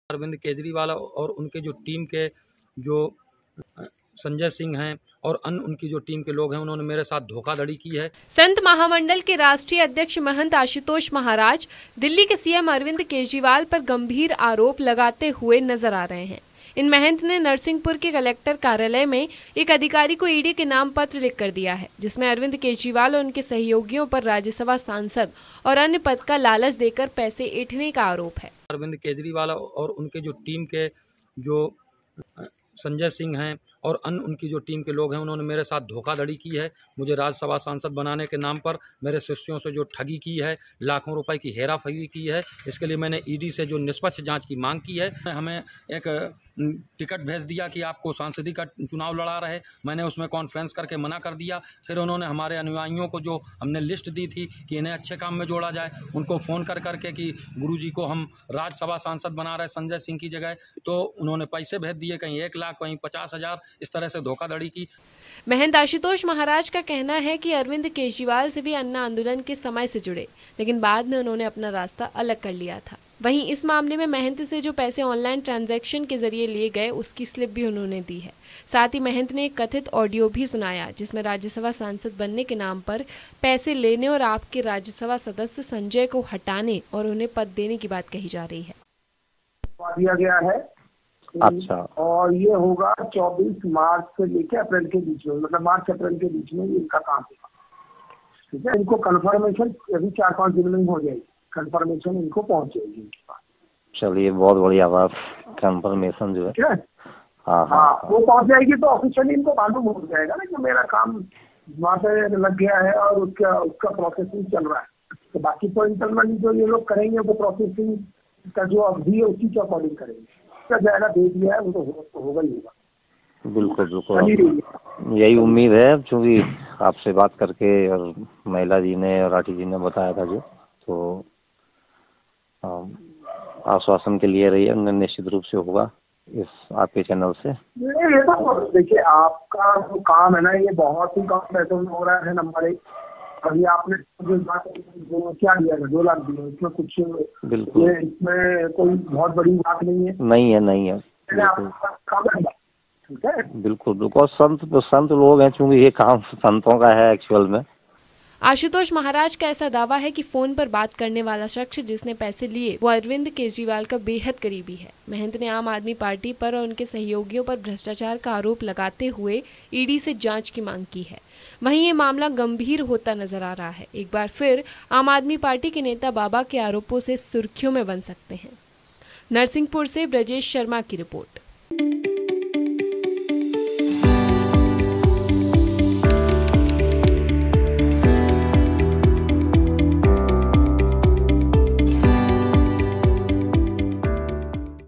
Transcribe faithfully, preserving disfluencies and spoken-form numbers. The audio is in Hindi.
अरविंद केजरीवाल और उनके जो टीम के जो संजय सिंह हैं और अन्य उनकी जो टीम के लोग हैं, उन्होंने मेरे साथ धोखाधड़ी की है। संत महामंडल के राष्ट्रीय अध्यक्ष महंत आशुतोष महाराज दिल्ली के सीएम अरविंद केजरीवाल पर गंभीर आरोप लगाते हुए नजर आ रहे हैं। इन महंत ने नरसिंहपुर के कलेक्टर कार्यालय में एक अधिकारी को ईडी के नाम पत्र लिखकर दिया है, जिसमें अरविंद केजरीवाल और उनके सहयोगियों पर राज्यसभा सांसद और अन्य पद का लालच देकर पैसे ऐंठने का आरोप है। अरविंद केजरीवाल और उनके जो टीम के जो संजय सिंह हैं और अन्य उनकी जो टीम के लोग हैं, उन्होंने मेरे साथ धोखाधड़ी की है। मुझे राज्यसभा सांसद बनाने के नाम पर मेरे शिष्यों से जो ठगी की है, लाखों रुपए की हेराफेरी की है, इसके लिए मैंने ईडी से जो निष्पक्ष जांच की मांग की है। हमें एक टिकट भेज दिया कि आपको सांसदी का चुनाव लड़ा रहे, मैंने उसमें कॉन्फ्रेंस करके मना कर दिया। फिर उन्होंने हमारे अनुयायियों को जो हमने लिस्ट दी थी कि इन्हें अच्छे काम में जोड़ा जाए, उनको फ़ोन कर करके कि गुरुजी को हम राज्यसभा सांसद बना रहे संजय सिंह की जगह, तो उन्होंने पैसे भेज दिए, कहीं एक लाख कहीं पचास हजार, इस तरह से धोखाधड़ी की। महंत आशुतोष महाराज का कहना है कि अरविंद केजरीवाल से भी अन्ना आंदोलन के समय से जुड़े, लेकिन बाद में उन्होंने अपना रास्ता अलग कर लिया था। वहीं इस मामले में महंत से जो पैसे ऑनलाइन ट्रांजैक्शन के जरिए लिए गए, उसकी स्लिप भी उन्होंने दी है। साथ ही महंत ने एक कथित ऑडियो भी सुनाया, जिसमें राज्यसभा सांसद बनने के नाम पर पैसे लेने और आपके राज्यसभा सदस्य संजय को हटाने और उन्हें पद देने की बात कही जा रही है। दिया गया है। अच्छा। और ये होगा चौबीस मार्च से लेकर अप्रैल के बीच में, मतलब मार्च अप्रैल के बीच में इनका काम होगा। ठीक है, इनको कंफर्मेशन अभी चार पांच दिन में हो जाएगी, कंफर्मेशन इनको पहुंच जाएगी इनके पास। चलिए, बहुत बढ़िया बात। कंफर्मेशन जो है हाँ हाँ वो पहुंच जाएगी तो ऑफिशियली इनको मालूम हो जाएगा ना कि मेरा काम वहाँ पे लग गया है और उसका उसका प्रोसेसिंग चल रहा है। तो बाकी तो इंटरनली जो ये लोग करेंगे वो प्रोसेसिंग का जो अवधि है उसी के अकॉर्डिंग करेंगे। जाएगा दे दिया है वो तो हो, तो होगा ही होगा। बिल्कुल बिल्कुल, यही उम्मीद है, क्योंकि आपसे बात करके और महिला जी ने और राठी जी ने बताया था जो, तो आश्वासन के लिए रही है, निश्चित रूप से होगा इस आपके चैनल से। ये तो देखिए, आपका जो काम है ना, ये बहुत ही कम पैसों में हो रहा है नंबर एक। अभी आपने जो जो क्या दिया है, दो लाख दिए, इसमें कुछ बिल्कुल ये इसमें कोई बहुत बड़ी बात नहीं है। नहीं है नहीं है ठीक है, बिल्कुल बिल्कुल। संत तो संत लोग हैं, क्योंकि ये काम संतों का है एक्चुअल में। आशुतोष महाराज का ऐसा दावा है कि फोन पर बात करने वाला शख्स जिसने पैसे लिए वो अरविंद केजरीवाल का बेहद करीबी है। महंत ने आम आदमी पार्टी पर और उनके सहयोगियों पर भ्रष्टाचार का आरोप लगाते हुए ईडी से जांच की मांग की है। वहीं ये मामला गंभीर होता नजर आ रहा है। एक बार फिर आम आदमी पार्टी के नेता बाबा के आरोपों से सुर्खियों में बन सकते हैं। नरसिंहपुर से ब्रजेश शर्मा की रिपोर्ट।